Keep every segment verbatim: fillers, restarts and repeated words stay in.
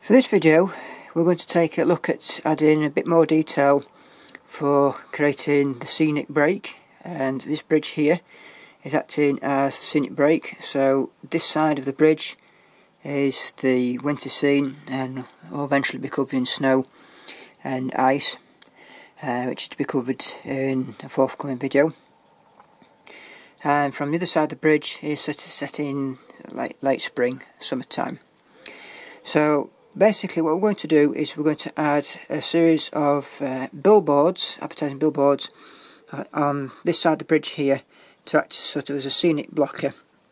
For this video we're going to take a look at adding a bit more detail for creating the scenic brake, and this bridge here is acting as the scenic brake. So this side of the bridge is the winter scene and will eventually be covered in snow and ice, uh, which is to be covered in a forthcoming video. And from the other side of the bridge is set, set in late, late spring, summertime. So basically what we're going to do is we're going to add a series of uh, billboards, advertising billboards, uh, on this side of the bridge here to act sort of as a scenic blocker.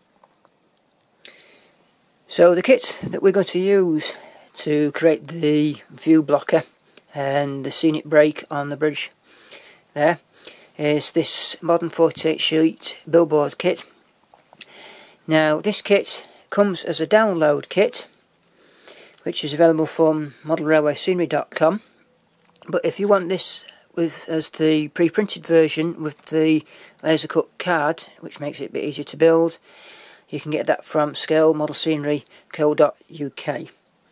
So the kit that we're going to use to create the view blocker and the scenic brake on the bridge there is this modern forty-eight sheet billboard kit. Now this kit comes as a download kit, which is available from model railway scenery dot com, but if you want this with as the pre-printed version with the laser cut card, which makes it a bit easier to build, you can get that from scale model scenery co dot U K.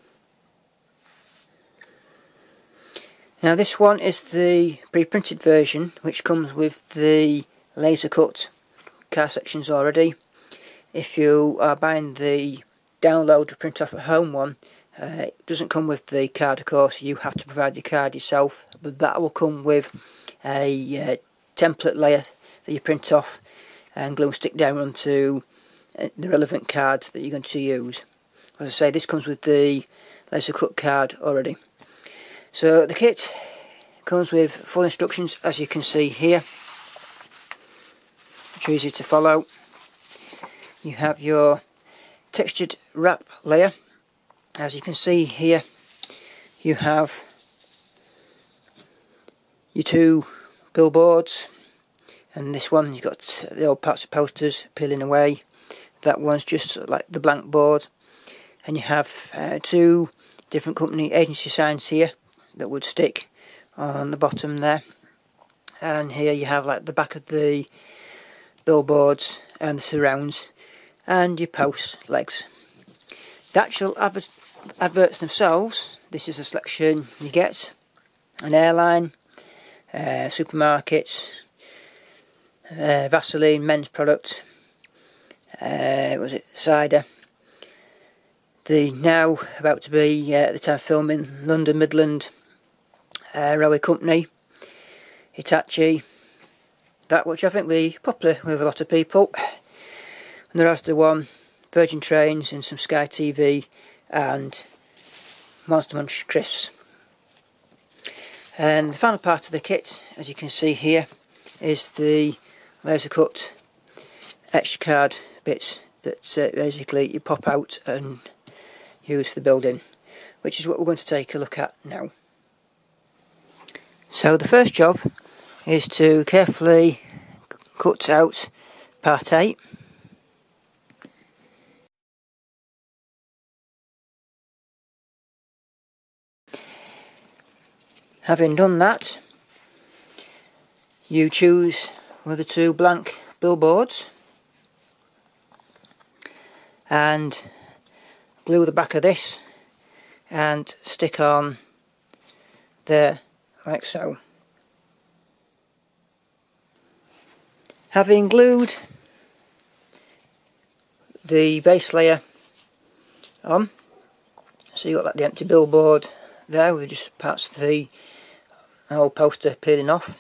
Now this one is the pre-printed version, which comes with the laser cut car sections already. If you are buying the download to print off at home one, Uh, it doesn't come with the card, of course. You have to provide your card yourself, but that will come with a uh, template layer that you print off and glue and stick down onto uh, the relevant card that you're going to use. As I say, this comes with the laser cut card already. So the kit comes with full instructions, as you can see here, which are easy to follow. You have your textured wrap layer. As you can see here, you have your two billboards, and this one you've got the old parts of posters peeling away. That one's just like the blank board, and you have uh, two different company agency signs here that would stick on the bottom there, and here you have like the back of the billboards and the surrounds and your post legs. The actual advert adverts themselves, this is a selection you get: an airline, uh, supermarkets, uh, Vaseline men's product, uh, was it cider, the now about to be uh, at the time of filming London Midland uh, Railway Company, Hitachi, that which I think will be popular with a lot of people, and the rest of one Virgin Trains and some Sky T V and Monster Munch crisps. And the final part of the kit, as you can see here, is the laser cut etched card bits that uh, basically you pop out and use for the building, which is what we're going to take a look at now. So the first job is to carefully cut out part eight. Having done that, you choose one of the two blank billboards and glue the back of this and stick on there like so. Having glued the base layer on, so you've got like the empty billboard there with just parts of the old poster peeling off,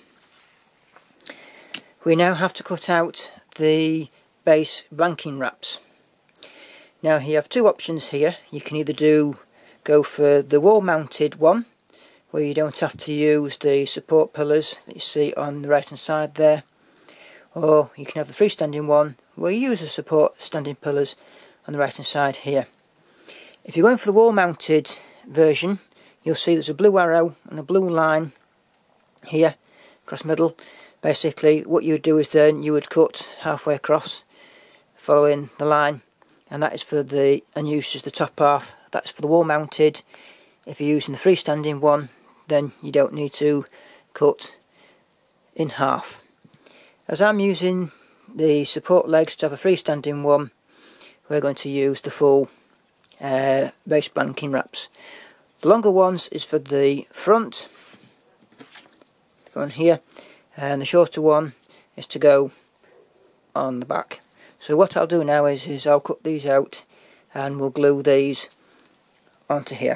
we now have to cut out the base blanking wraps. Now you have two options here. You can either do go for the wall mounted one, where you don't have to use the support pillars that you see on the right hand side there, or you can have the freestanding one where you use the support standing pillars on the right hand side here. If you're going for the wall mounted version, you'll see there's a blue arrow and a blue line here across the middle. Basically what you would do is then you would cut halfway across following the line, and that is for the, and use just the top half, that's for the wall mounted. If you're using the freestanding one, then you don't need to cut in half. As I'm using the support legs to have a freestanding one, we're going to use the full uh, base blanking wraps The longer ones is for the front, go on here, and the shorter one is to go on the back. So what I'll do now is, is I'll cut these out and we'll glue these onto here.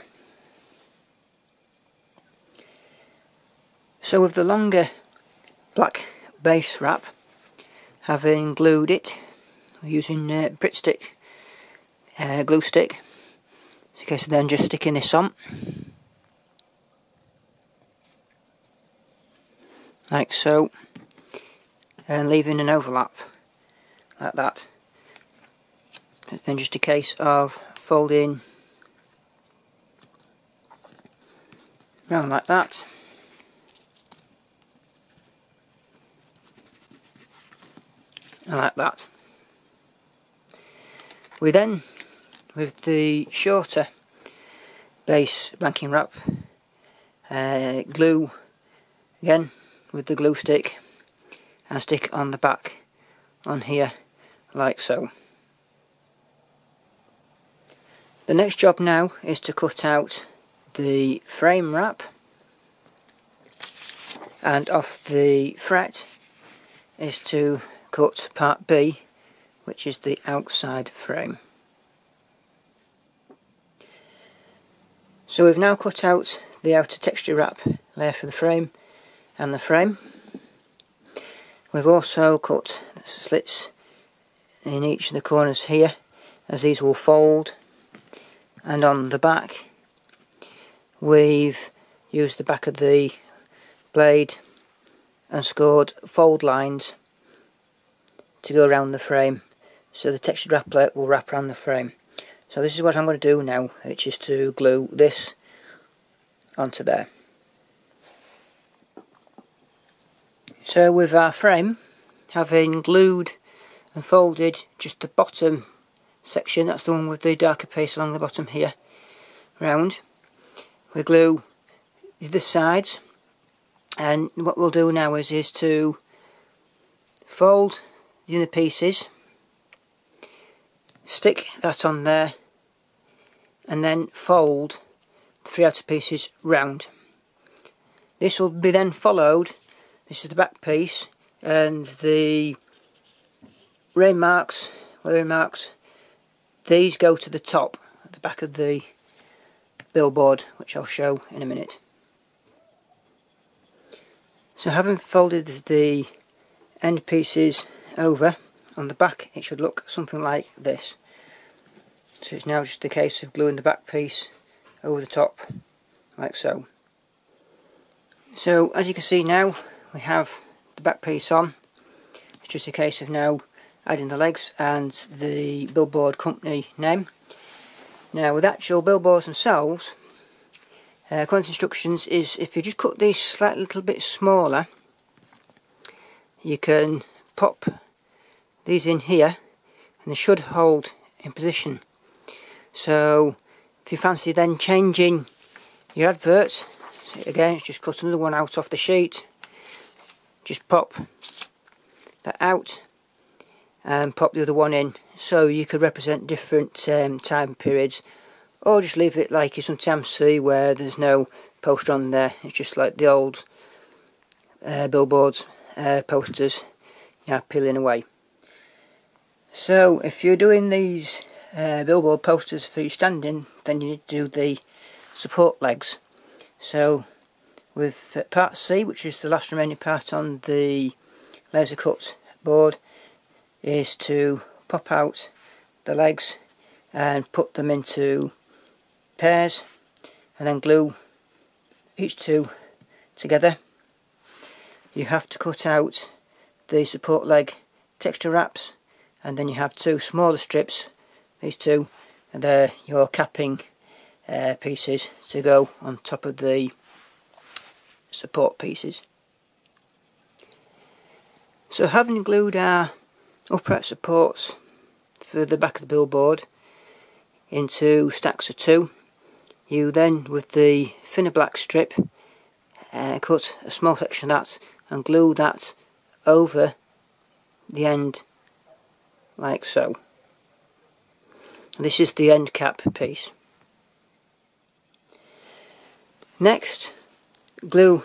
So with the longer black base wrap, having glued it using uh, Brit stick, uh, glue stick, it's a case of then just sticking this on, like so, and leaving an overlap like that. It's then just a case of folding round like that, and like that. We then, with the shorter base blanking wrap, uh, glue again with the glue stick and stick on the back on here like so. The next job now is to cut out the frame wrap, and off the fret is to cut part B, which is the outside frame. So we've now cut out the outer texture wrap layer for the frame and the frame. We've also cut the slits in each of the corners here, as these will fold, and on the back we've used the back of the blade and scored fold lines to go around the frame, so the textured wrap layer will wrap around the frame. So this is what I'm going to do now, which is to glue this onto there. So with our frame, having glued and folded just the bottom section, that's the one with the darker piece along the bottom here, round, we glue the sides, and what we'll do now is, is to fold the inner pieces, stick that on there, and then fold the three outer pieces round. This will be then followed, this is the back piece, and the rain marks, weathering marks, these go to the top at the back of the billboard, which I'll show in a minute. So having folded the end pieces over, on the back it should look something like this. So it's now just a case of gluing the back piece over the top, like so. So as you can see now, we have the back piece on. It's just a case of now adding the legs and the billboard company name. Now with actual billboards themselves, uh, according to instructions, is if you just cut these slightly little bit smaller, you can pop these in here and they should hold in position. So if you fancy then changing your advert, again it's just cut another one out off the sheet, just pop that out and pop the other one in, so you could represent different um, time periods, or just leave it like you sometimes see where there's no poster on there. It's just like the old uh, billboards uh, posters, you know, peeling away. So if you're doing these uh, billboard posters for your standing, then you need to do the support legs. So with part C, which is the last remaining part on the laser cut board, is to pop out the legs and put them into pairs and then glue each two together. You have to cut out the support leg texture wraps, and then you have two smaller strips, these two, and they're your capping uh, pieces to go on top of the support pieces. So having glued our upright supports for the back of the billboard into stacks of two, you then, with the thinner black strip, uh, cut a small section of that and glue that over the end like so. This is the end cap piece. Next, glue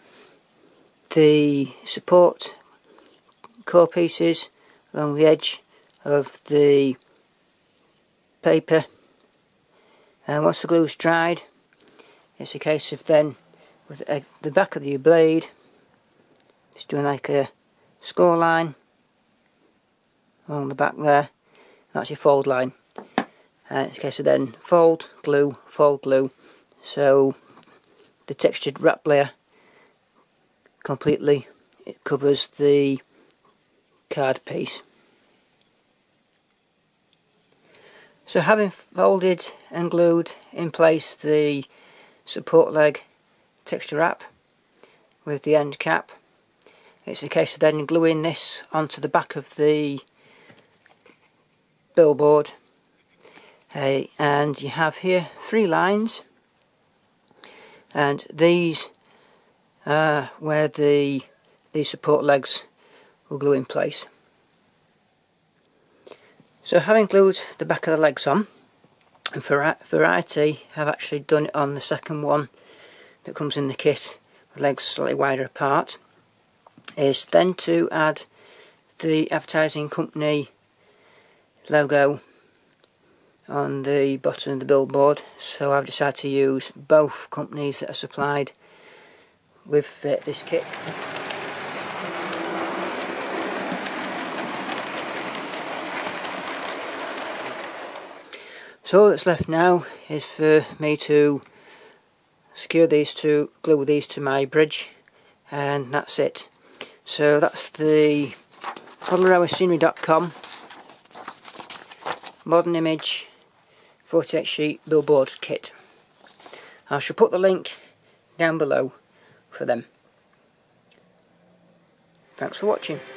the support core pieces along the edge of the paper, and once the glue is dried, it's a case of then with the back of your blade just doing like a score line along the back there. That's your fold line, and it's a case of then fold, glue, fold, glue, so the textured wrap layer completely it covers the card piece. So having folded and glued in place the support leg texture wrap with the end cap, it's a case of then gluing this onto the back of the billboard, uh, and you have here three lines, and these are where the these support legs will glue in place. So having glued the back of the legs on, and for variety I've actually done it on the second one that comes in the kit, with legs slightly wider apart, is then to add the advertising company logo on the bottom of the billboard. So I've decided to use both companies that are supplied with uh, this kit. So all that's left now is for me to secure these to glue these to my bridge, and that's it. So that's the model railway scenery dot com modern image forty-eight sheet billboard kit. I shall put the link down below for them. Thanks for watching.